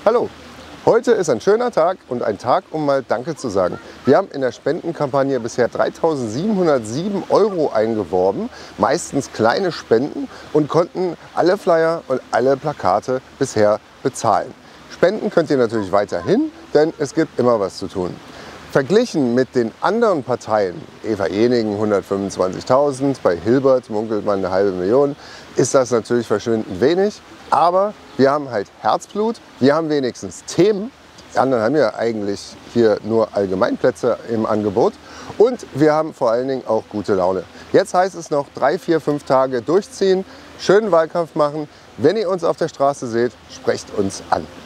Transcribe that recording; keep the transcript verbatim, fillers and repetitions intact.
Hallo, heute ist ein schöner Tag und ein Tag, um mal Danke zu sagen. Wir haben in der Spendenkampagne bisher dreitausendsiebenhundertsieben Euro eingeworben, meistens kleine Spenden, und konnten alle Flyer und alle Plakate bisher bezahlen. Spenden könnt ihr natürlich weiterhin, denn es gibt immer was zu tun. Verglichen mit den anderen Parteien, Eva Eningen hundertfünfundzwanzigtausend, bei Hilbert munkelt man eine halbe Million, ist das natürlich verschwindend wenig. Aber wir haben halt Herzblut, wir haben wenigstens Themen. Die anderen haben ja eigentlich hier nur Allgemeinplätze im Angebot. Und wir haben vor allen Dingen auch gute Laune. Jetzt heißt es noch drei, vier, fünf Tage durchziehen, schönen Wahlkampf machen. Wenn ihr uns auf der Straße seht, sprecht uns an.